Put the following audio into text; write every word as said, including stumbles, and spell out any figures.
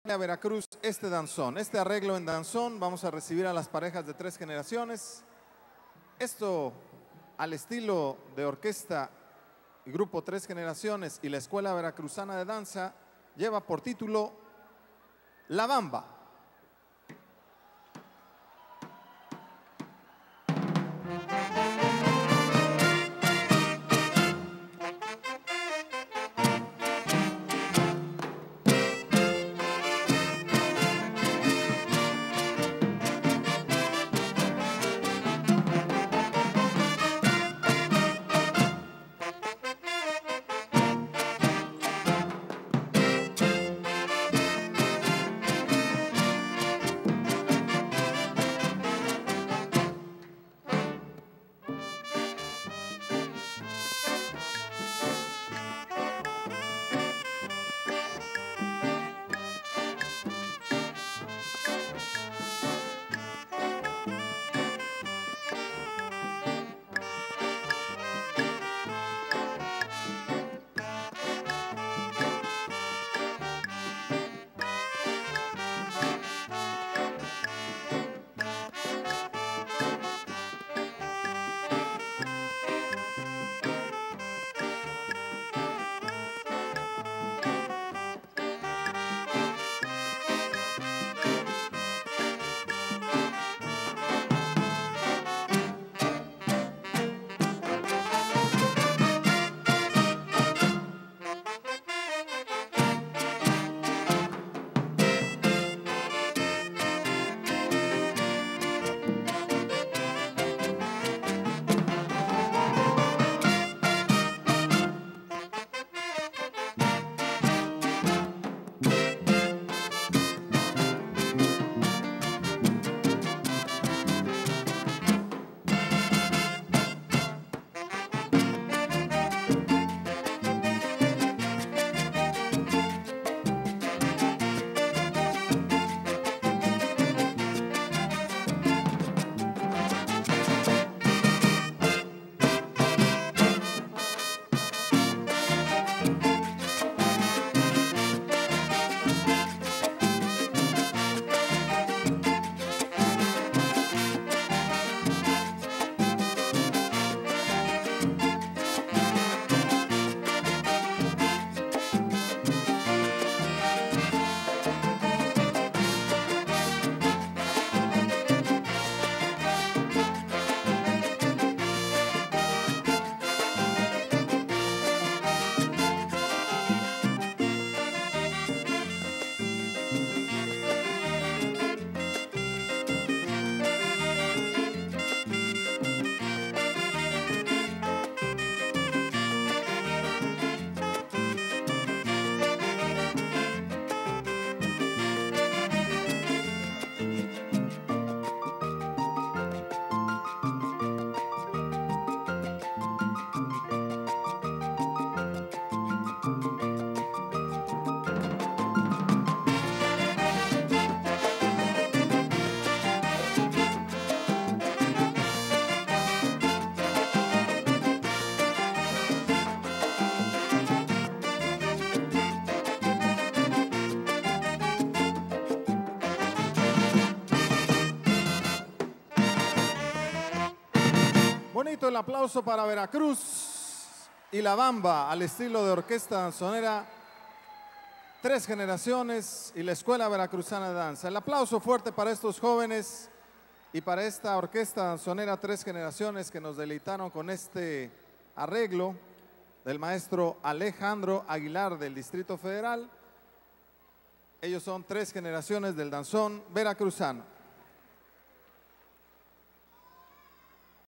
a Veracruz este danzón, este arreglo en danzón. Vamos a recibir a las parejas de tres generaciones. Esto al estilo de orquesta y grupo Tres Generaciones y la Escuela Veracruzana de Danza lleva por título La Bamba. Bonito el aplauso para Veracruz y La Bamba al estilo de orquesta danzonera Tres Generaciones y la Escuela Veracruzana de Danza. El aplauso fuerte para estos jóvenes y para esta orquesta danzonera Tres Generaciones que nos deleitaron con este arreglo del maestro Alejandro Aguilar del Distrito Federal. Ellos son Tres Generaciones del danzón veracruzano.